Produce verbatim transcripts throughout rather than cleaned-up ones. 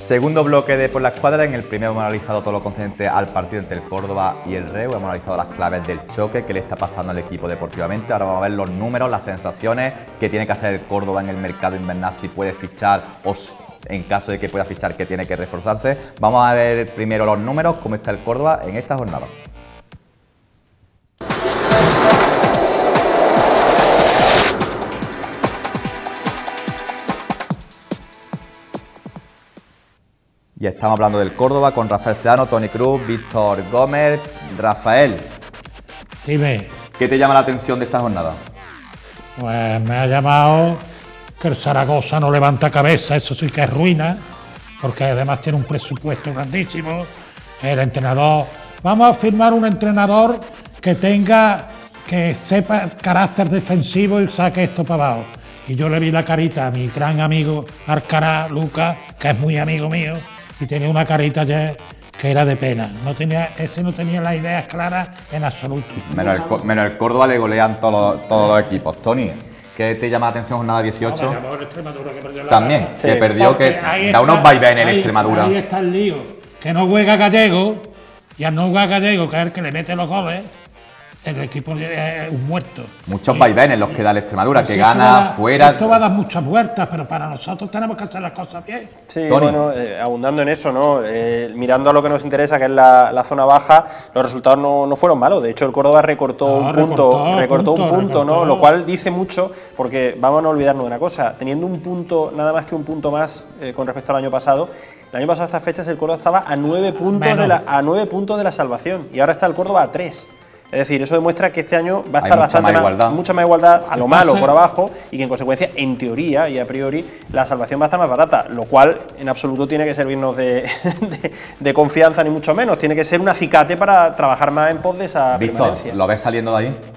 Segundo bloque de Por la Escuadra. En el primero hemos analizado todo lo concerniente al partido entre el Córdoba y el Reus. Hemos analizado las claves del choque, qué le está pasando al equipo deportivamente. Ahora vamos a ver los números, las sensaciones que tiene que hacer el Córdoba en el mercado invernal, si puede fichar o en caso de que pueda fichar, que tiene que reforzarse. Vamos a ver primero los números, cómo está el Córdoba en esta jornada. Y estamos hablando del Córdoba con Rafael Sedano, Toni Cruz, Víctor Gómez. Rafael, dime. ¿Qué te llama la atención de esta jornada? Pues me ha llamado que el Zaragoza no levanta cabeza, eso sí que es ruina, porque además tiene un presupuesto grandísimo. El entrenador, vamos a firmar un entrenador que tenga, que sepa carácter defensivo y saque esto para abajo. Y yo le vi la carita a mi gran amigo Arcará, Lucas, que es muy amigo mío, y tenía una carita ya que era de pena. No tenía, ese no tenía las ideas claras en absoluto. Menos el, menos el Córdoba le golean todos, todos los equipos. Toni, ¿qué te llama la atención jornada dieciocho? No, el Extremadura, que perdió la También, casa. que Sí. perdió, que Ahí da está, unos vaivenes en ahí- Extremadura. Ahí está el lío, que no juega Gallego, y al no jugar Gallego, que es el que le mete los goles, el equipo es un muerto. Muchos Y- vaivenes los que da el Extremadura, que Sí, esto va a gana dar- fuera. Esto va a dar muchas vueltas, pero para nosotros tenemos que hacer las cosas bien. Sí, Toni. bueno, eh, abundando en eso, ¿no? Eh, mirando a lo que nos interesa, que es la, la zona baja, los resultados no, no fueron malos. De hecho, el Córdoba recortó No, un punto, recortó, recortó un punto, punto, ¿no? recortó. Lo cual dice mucho, porque vamos a no olvidarnos de una cosa, teniendo un punto, nada más que un punto más eh, con respecto al año pasado. El año pasado a estas fechas el Córdoba estaba a nueve puntos Menos. de la, a nueve puntos de la salvación y ahora está el Córdoba a tres. Es decir, eso demuestra que este año va a Hay estar mucha bastante más más, igualdad. mucha más igualdad a lo ¿Qué malo pasa? por abajo y que en consecuencia, en teoría y a priori, la salvación va a estar más barata, lo cual en absoluto tiene que servirnos de, de, de confianza ni mucho menos, tiene que ser un acicate para trabajar más en pos de esa Víctor, permanencia. ¿lo ves saliendo de ahí?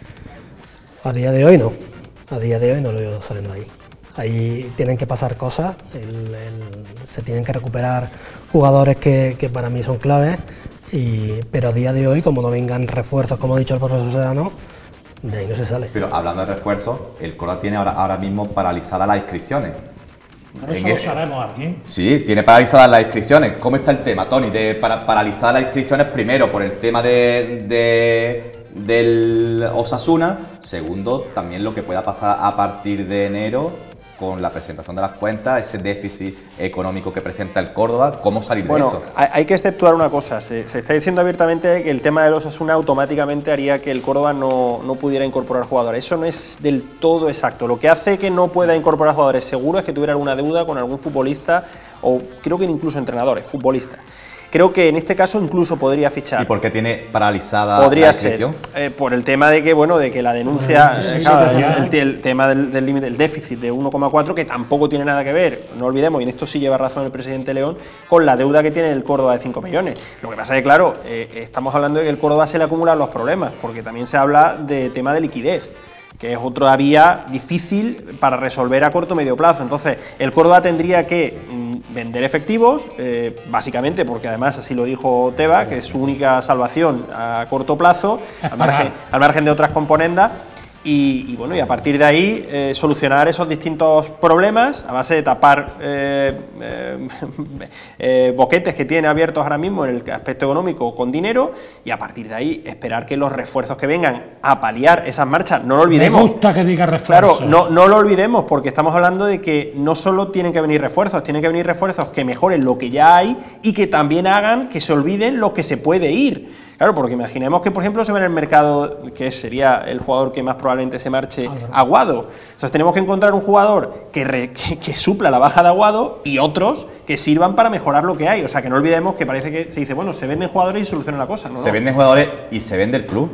A día de hoy no, a día de hoy no lo veo saliendo de ahí. Ahí tienen que pasar cosas, el- el- se tienen que recuperar jugadores que, que para mí son claves, y, pero a día de hoy, como no vengan refuerzos, como ha dicho el profesor Sedano, de ahí no se sale. Pero hablando de refuerzos, el Córdoba tiene ahora, ahora mismo paralizadas las inscripciones. Pero eso En lo el- sabemos aquí. Sí, tiene paralizadas las inscripciones. ¿Cómo está el tema, Toni, de para, paralizar las inscripciones? Primero, por el tema de, de- del Osasuna. Segundo, también lo que pueda pasar a partir de enero con la presentación de las cuentas, ese déficit económico que presenta el Córdoba. ¿Cómo salir Bueno, de esto? hay, hay que exceptuar una cosa, se, se está diciendo abiertamente que el tema de los Osasuna automáticamente haría que el Córdoba no, no pudiera incorporar jugadores. Eso no es del todo exacto. Lo que hace que no pueda incorporar jugadores seguro es que tuviera alguna deuda con algún futbolista o creo que incluso entrenadores, futbolistas. Creo que en este caso incluso podría fichar. ¿Y por qué tiene paralizada Podría la ser, inscripción? eh, por el tema de que, bueno, de que la denuncia, Bueno, eh, sí, claro, sí, el, ya. el- el tema del, del límite, el déficit de uno coma cuatro, que tampoco tiene nada que ver, no olvidemos, y en esto sí lleva razón el presidente León, con la deuda que tiene el Córdoba de cinco millones. Lo que pasa es que, claro, eh, estamos hablando de que el Córdoba se le acumulan los problemas, porque también se habla de tema de liquidez, que es otra vía difícil para resolver a corto o medio plazo. Entonces, el Córdoba tendría que mm, vender efectivos, eh, básicamente, porque además así lo dijo Teba, que es su única salvación a corto plazo, al margen, al margen de otras componendas. Y, y bueno, y a partir de ahí eh, solucionar esos distintos problemas a base de tapar eh, eh, eh, boquetes que tiene abiertos ahora mismo en el aspecto económico con dinero, y a partir de ahí esperar que los refuerzos que vengan a paliar esas marchas, no lo olvidemos. Me gusta que diga refuerzo. Claro, no, no lo olvidemos, porque estamos hablando de que no solo tienen que venir refuerzos, tienen que venir refuerzos que mejoren lo que ya hay y que también hagan que se olviden lo que se puede ir. Claro, porque imaginemos que, por ejemplo, se ve en el mercado, que sería el jugador que más probablemente se marche, Aguado. Entonces tenemos que encontrar un jugador que, re, que, que supla la baja de Aguado y otros que sirvan para mejorar lo que hay. O sea, que no olvidemos que parece que se dice, bueno, se venden jugadores y soluciona la cosa. No, Se no. venden jugadores y se vende el club.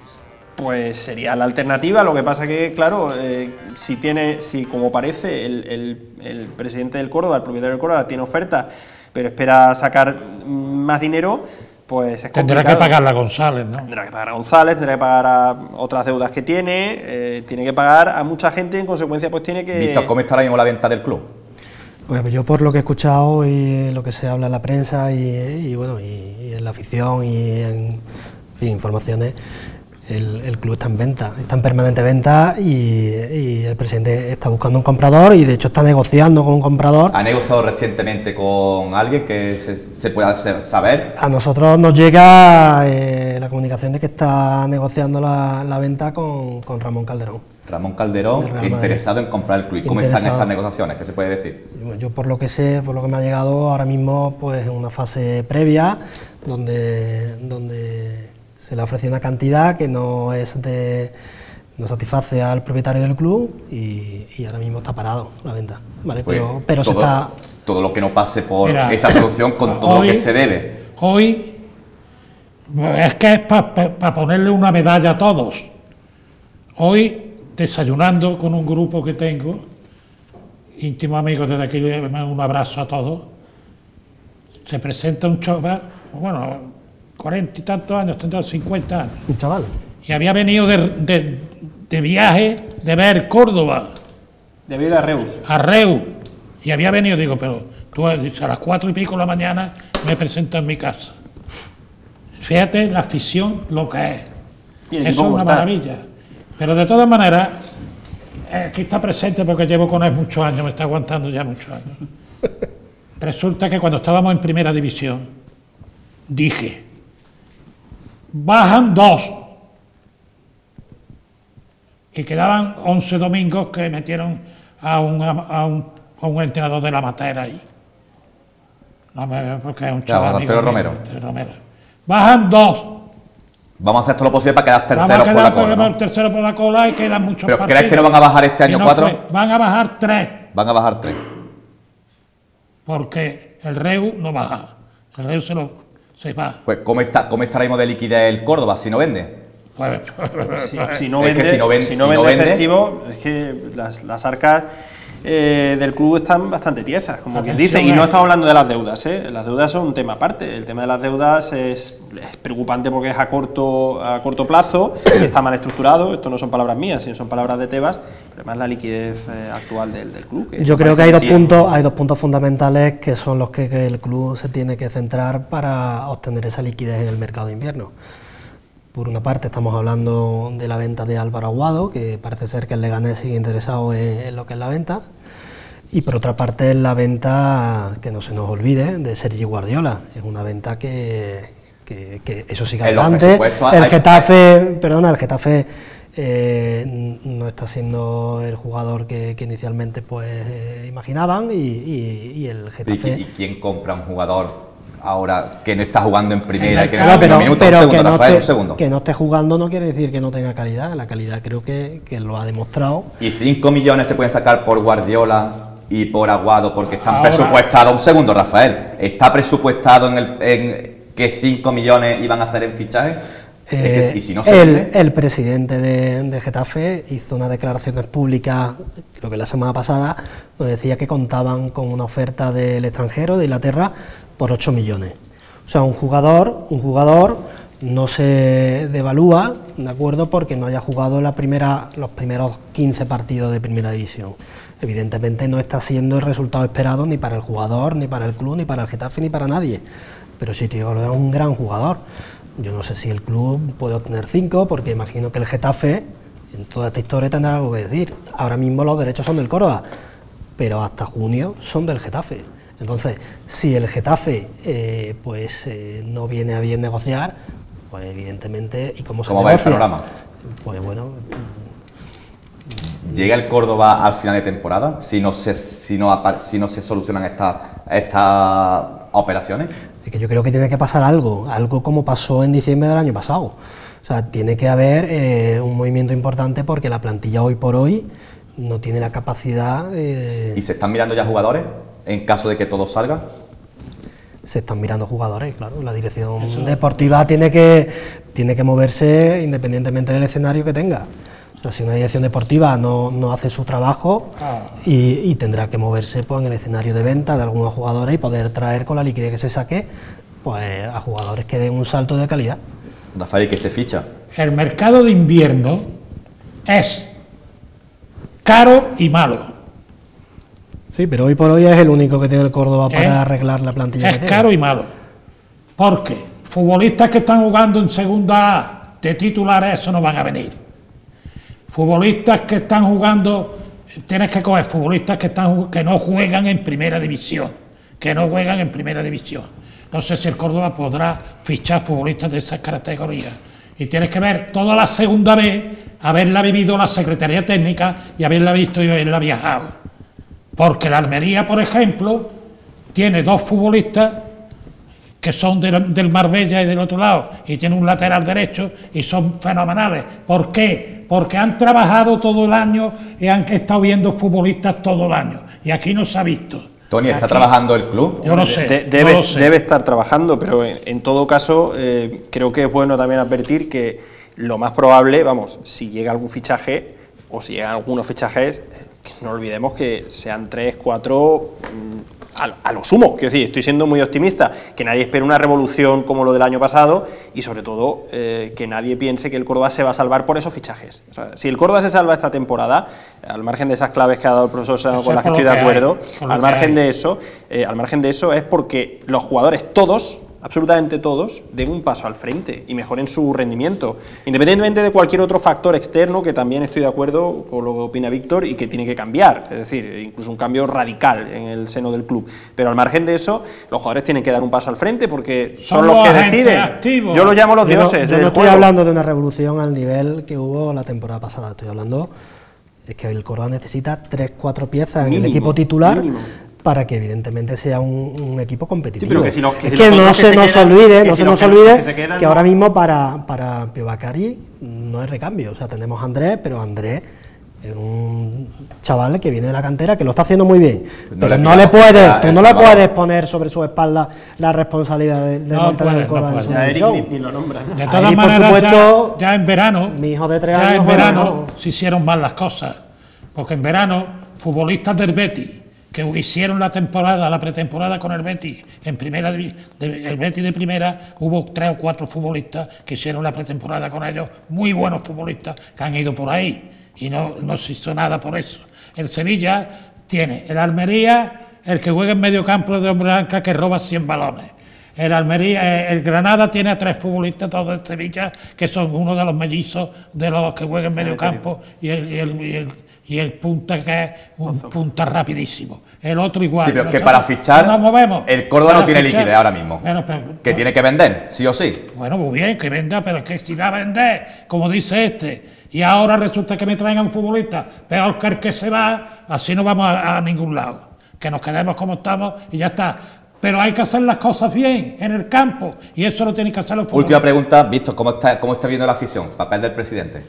Pues sería la alternativa, lo que pasa que, claro, eh, si tiene, si como parece el, el, el presidente del Córdoba, el propietario del Córdoba, tiene oferta, pero espera sacar más dinero, pues es Tendrá complicado. que pagarla a González, ¿no? Tendrá que pagar a González, tendrá que pagar a otras deudas que tiene, eh, tiene que pagar a mucha gente, en consecuencia pues tiene que... Víctor, ¿cómo está ahora mismo la venta del club? Pues yo por lo que he escuchado y lo que se habla en la prensa y, y bueno, y, y en la afición y en fin, informaciones, El, el club está en venta, está en permanente venta y, y el presidente está buscando un comprador y de hecho está negociando con un comprador. ¿Ha negociado recientemente con alguien que se, se pueda saber? A nosotros nos llega eh, la comunicación de que está negociando la, la venta con, con Ramón Calderón. Ramón Calderón, interesado en comprar el club. ¿Cómo están esas negociaciones? ¿Qué se puede decir? Yo por lo que sé, por lo que me ha llegado ahora mismo, pues en una fase previa donde, donde se le ofrece una cantidad que no es de no satisface al propietario del club y, y ahora mismo está parado la venta, ¿vale? Pues pero pero todo, se está... todo lo que no pase por Mira, esa solución con todo hoy, lo que se debe. Hoy es que es para pa, pa ponerle una medalla a todos. Hoy, desayunando con un grupo que tengo, íntimo amigo, desde aquí un abrazo a todos, se presenta un chaval, bueno, cuarenta y tantos años, tendrá cincuenta años. Un chaval. Y había venido de, de, de viaje de ver Córdoba. De ir a Reus. A Reus. Y había venido, digo, pero tú a las cuatro y pico de la mañana me presentas en mi casa. Fíjate la afición, lo que es. Eso es una maravilla. Pero de todas maneras, aquí está presente porque llevo con él muchos años, me está aguantando ya muchos años. Resulta que cuando estábamos en primera división, dije, bajan dos. Y quedaban once domingos que metieron a un, a un, a un entrenador de la Matera ahí. No me, porque es un chaval. Claro, Romero. Romero. Bajan dos. Vamos a hacer todo lo posible para quedar terceros por la cola, ¿no? Tercero por la cola y quedan muchos ¿Pero partidos. crees que no van a bajar este año no cuatro? Fue. Van a bajar tres. Van a bajar tres. Porque el Reus no baja. El Reus se, lo, se va. Pues ¿cómo está, cómo está ahora mismo de liquidez el Córdoba si no vende? Pues, si, si no es vende, que si no vende, si no si vende no vende efectivo, es que las, las arcas eh, del club están bastante tiesas, como quien dice, y es- no estamos hablando de las deudas, ¿eh? Las deudas son un tema aparte. El tema de las deudas es, es preocupante porque es a corto, a corto plazo, está mal estructurado, esto no son palabras mías, sino son palabras de Tebas, pero además la liquidez eh, actual del, del club. Que Yo creo que hay dos sí, puntos, hay dos puntos fundamentales que son los que, que el club se tiene que centrar para obtener esa liquidez en el mercado de invierno. Por una parte estamos hablando de la venta de Álvaro Aguado, que parece ser que el Leganés sigue interesado en, en lo que es la venta, y por otra parte la venta, que no se nos olvide, de Sergi Guardiola. Es una venta que, que, que eso sigue En los adelante. presupuestos El hay- Getafe, perdona, el Getafe eh, no está siendo el jugador que, que inicialmente pues eh, imaginaban y, y- y el ¿Y, Getafe... y quién compra un jugador ahora que no está jugando en primera y que no Claro, tiene pero- minutos? Un pero segundo, que no Rafael, esté- un segundo. que no esté jugando no quiere decir que no tenga calidad. La calidad creo que, que lo ha demostrado. Y cinco millones se pueden sacar por Guardiola y por Aguado porque están Ahora- presupuestados. Un segundo, Rafael. ¿Está presupuestado en, el, en que cinco millones iban a ser en fichaje? Eh, Es que, y si no se el, vende, el presidente de, de Getafe hizo unas declaraciones públicas, creo que la semana pasada, donde decía que contaban con una oferta del extranjero, de Inglaterra, por ocho millones. O sea, un jugador, un jugador no se devalúa, ¿de acuerdo?, porque no haya jugado la primera, los primeros quince partidos de primera división. Evidentemente no está siendo el resultado esperado ni para el jugador, ni para el club, ni para el Getafe, ni para nadie. Pero sí, tío, es un gran jugador. Yo no sé si el club puede obtener cinco, porque imagino que el Getafe, en toda esta historia, tendrá algo que decir. Ahora mismo los derechos son del Córdoba, pero hasta junio son del Getafe. Entonces, si el Getafe eh, pues eh, no viene a bien negociar, pues evidentemente, ¿y cómo se ¿Cómo va el negocia? panorama? Pues bueno, ¿llega el Córdoba al final de temporada si no se, si no, apa- si no se solucionan estas estas operaciones? es que yo creo que tiene que pasar algo, algo como pasó en diciembre del año pasado. O sea, tiene que haber eh, un movimiento importante porque la plantilla hoy por hoy no tiene la capacidad... eh, ¿Y se están mirando ya jugadores en caso de que todo salga? se están mirando jugadores, claro. La dirección deportiva tiene que, tiene que moverse independientemente del escenario que tenga. O sea, si una dirección deportiva no, no hace su trabajo y, y tendrá que moverse pues, en el escenario de venta de algunos jugadores y poder traer con la liquidez que se saque pues, a jugadores que den un salto de calidad. Rafael, ¿qué se ficha? el mercado de invierno es caro y malo. Sí, pero hoy por hoy es el único que tiene el Córdoba para ¿Eh? arreglar la plantilla Es que tiene. caro y malo. Porque futbolistas que están jugando en segunda A de titulares, eso no van a venir. Futbolistas que están jugando, tienes que coger futbolistas que, están, que no juegan en primera división, que no juegan en primera división. No sé si el Córdoba podrá fichar futbolistas de esas categorías. Y tienes que ver toda la segunda vez, haberla vivido la Secretaría Técnica y haberla visto y haberla viajado. Porque la Almería, por ejemplo, tiene dos futbolistas que son del, del Marbella y del otro lado, y tiene un lateral derecho y son fenomenales. ¿Por qué? Porque han trabajado todo el año y han estado viendo futbolistas todo el año. Y aquí no se ha visto. Tony, ¿está aquí, trabajando el club? Yo no sé. De, debe, no lo sé. debe estar trabajando, pero en, en todo caso, eh, creo que es bueno también advertir que lo más probable, vamos, si llega algún fichaje o si llegan algunos fichajes, eh, que no olvidemos que sean tres, cuatro. Mmm, A, a lo sumo, quiero decir, estoy siendo muy optimista, que nadie espere una revolución como lo del año pasado y sobre todo eh, que nadie piense que el Córdoba se va a salvar por esos fichajes. O sea, si el Córdoba se salva esta temporada, al margen de esas claves que ha dado el profesor Sedano, con las que estoy de acuerdo, al margen de eso, eh, al margen de eso es porque los jugadores todos, absolutamente todos, den un paso al frente y mejoren su rendimiento, independientemente de cualquier otro factor externo, que también estoy de acuerdo con lo que opina Víctor y que tiene que cambiar, es decir, incluso un cambio radical en el seno del club. Pero al margen de eso, los jugadores tienen que dar un paso al frente porque son, son los que deciden. Activos. Yo los llamo los yo dioses. No, yo no estoy juego. hablando de una revolución al nivel que hubo la temporada pasada, estoy hablando es que el Córdoba necesita tres, cuatro piezas mínimo, en el equipo titular. Mínimo. Para que evidentemente sea un, un equipo competitivo. Sí, pero que si no, que es si que no se, se nos quedan, olvide, no si se nos olvide que, se quedan, que no. ahora mismo para, para Pío Bacari no hay recambio. O sea, tenemos a Andrés, pero Andrés es un chaval que viene de la cantera, que lo está haciendo muy bien. No pero le no le puedes, tú no le puedes poner sobre su espalda la responsabilidad de, de no mantener puede, el Córdoba no en su división. Ni, ni lo nombra. De todas Ahí, maneras, por supuesto, ya, ya en verano, mi hijo de tres ya años, en verano bueno, se hicieron mal las cosas, porque en verano futbolistas del Betis que hicieron la temporada, la pretemporada con el Betis, en primera de, el Betis de primera, hubo tres o cuatro futbolistas que hicieron la pretemporada con ellos, muy buenos futbolistas que han ido por ahí y no, no se hizo nada por eso. El Sevilla tiene el Almería, el que juega en medio campo de hombre blanca que roba cien balones. El Almería, el Granada tiene a tres futbolistas todos de Sevilla que son uno de los mellizos de los que juegan en medio campo y el, y el, y el y el punta que es un punta rapidísimo. El otro igual. Sí, pero que para fichar, nos movemos, el Córdoba no tiene fichar, liquidez ahora mismo. Bueno, pero, que no, tiene que vender, sí o sí. Bueno, muy bien, que venda, pero es que si va a vender, como dice este, y ahora resulta que me traigan un futbolista peor que el que se va, así no vamos a, a ningún lado. Que nos quedemos como estamos y ya está. Pero hay que hacer las cosas bien, en el campo, y eso lo tienen que hacer los futbolistas. Última pregunta, Víctor, ¿cómo está, cómo está viendo la afición? Papel del presidente.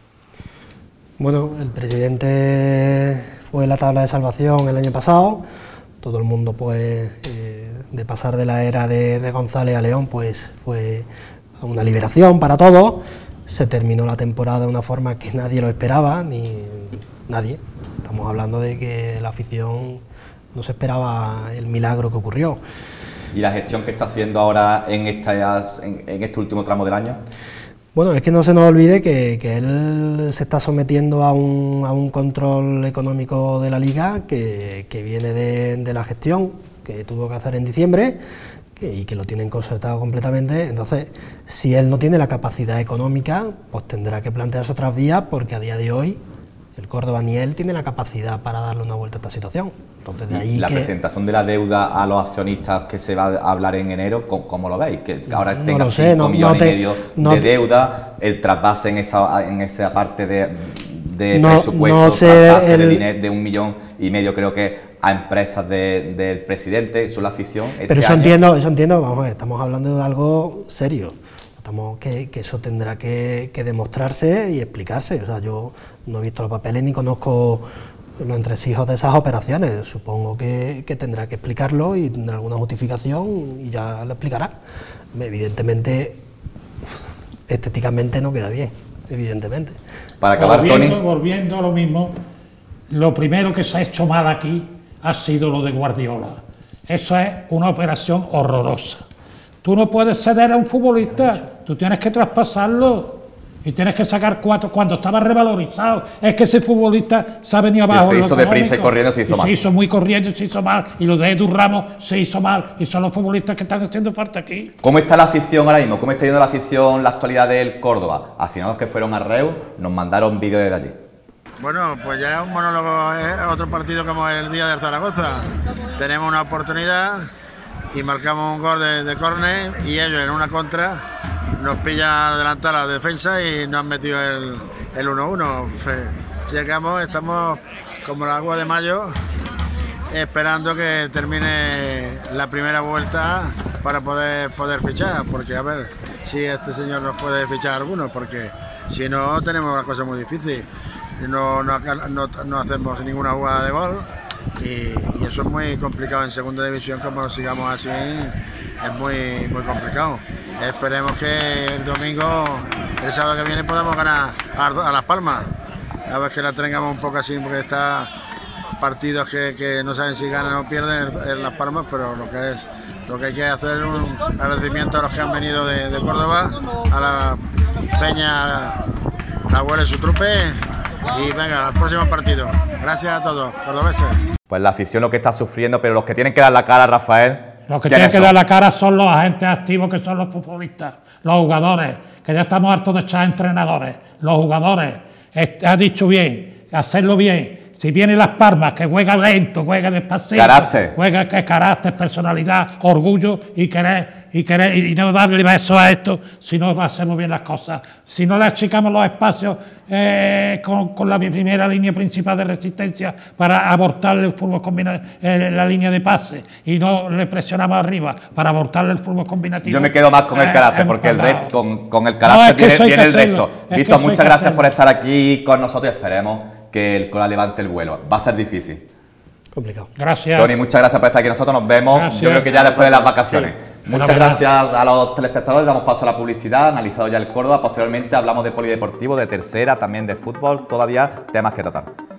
Bueno, el presidente fue la tabla de salvación el año pasado, todo el mundo pues eh, de pasar de la era de, de González a León pues fue una liberación para todos, se terminó la temporada de una forma que nadie lo esperaba, ni nadie, estamos hablando de que la afición no se esperaba el milagro que ocurrió. ¿Y la gestión que está haciendo ahora en, estas, en, en este último tramo del año? Bueno, es que no se nos olvide que, que él se está sometiendo a un, a un control económico de la Liga que, que viene de, de la gestión que tuvo que hacer en diciembre que, y que lo tienen concertado completamente. Entonces, si él no tiene la capacidad económica, pues tendrá que plantearse otras vías porque a día de hoy el Córdoba ni él tiene la capacidad para darle una vuelta a esta situación. Entonces, de ahí la que... presentación de la deuda a los accionistas que se va a hablar en enero, ¿cómo, cómo lo veis? Que ahora no tenga sé, cinco no, millones no te, y medio no de te, deuda, el trasvase en esa, en esa parte de, de no, presupuesto, no sé trasvase el, de dinero de un millón y medio creo que a empresas de, del presidente, eso es la afición. Este pero eso año. entiendo, eso entiendo, vamos a ver, estamos hablando de algo serio. Estamos que, que eso tendrá que, que demostrarse y explicarse. O sea, yo no he visto los papeles ni conozco los entresijos de esas operaciones. Supongo que, que tendrá que explicarlo y tendrá alguna justificación y ya lo explicará. Evidentemente, estéticamente no queda bien, evidentemente. Para acabar, volviendo, Tony. Volviendo a lo mismo, lo primero que se ha hecho mal aquí ha sido lo de Guardiola. Eso es una operación horrorosa. Tú no puedes ceder a un futbolista, tú tienes que traspasarlo. Y tienes que sacar cuatro cuando estaba revalorizado. Es que ese futbolista se ha venido abajo. Sí, se hizo deprisa y económico, corriendo, se hizo y mal. Se hizo muy corriendo y se hizo mal. Y lo de Edu Ramos se hizo mal. Y son los futbolistas que están haciendo falta aquí. ¿Cómo está la afición ahora mismo? ¿Cómo está yendo la afición, la actualidad del Córdoba? Aficionados que fueron a Reus nos mandaron vídeos desde allí. Bueno, pues ya es un monólogo, es otro partido como el día de Zaragoza. Tenemos una oportunidad y marcamos un gol de, de córner y ellos en una contra nos pilla adelantar la defensa y nos han metido el, el uno uno. Llegamos, estamos como el agua de mayo esperando que termine la primera vuelta para poder, poder fichar, porque a ver si este señor nos puede fichar algunos, porque si no tenemos una cosa muy difícil. No, no, no, no hacemos ninguna jugada de gol y, y eso es muy complicado en segunda división. Como sigamos así es muy, muy complicado. Esperemos que el domingo, el sábado que viene, podamos ganar a, a Las Palmas, a ver que la tengamos un poco así, porque está partidos que, que no saben si ganan o pierden en Las Palmas, pero lo que es lo que hay que hacer es un agradecimiento a los que han venido de, de Córdoba, a la Peña, la Huele su trupe. Y venga, al próximo partido. Gracias a todos, cordobeses. Pues la afición lo que está sufriendo, pero los que tienen que dar la cara, Rafael. Los que tienen que son? dar la cara son los agentes activos, que son los futbolistas, los jugadores, que ya estamos hartos de echar entrenadores. Los jugadores, ha dicho bien, hacerlo bien. Si viene Las Palmas, que juega lento, juega despacito, carácter. juega que carácter, personalidad, orgullo y querer, y querer y no darle besos a esto si no hacemos bien las cosas. Si no le achicamos los espacios eh, con, con la primera línea principal de resistencia para abortarle el fútbol combinativo, eh, la línea de pase, y no le presionamos arriba para abortarle el fútbol combinativo. Yo me quedo más con el carácter, eh, porque el resto, con, con el carácter no, es que viene, viene el hacerlo, resto. es Visto, muchas gracias hacerlo. por estar aquí con nosotros y esperemos que el Córdoba levante el vuelo. Va a ser difícil. Complicado. Gracias. Tony, muchas gracias por estar aquí. Nosotros nos vemos, Gracias. yo creo que ya después de las vacaciones. Sí. Muchas gracias a los telespectadores. Damos paso a la publicidad. Analizado ya el Córdoba. Posteriormente hablamos de polideportivo, de tercera, también de fútbol. Todavía temas que tratar.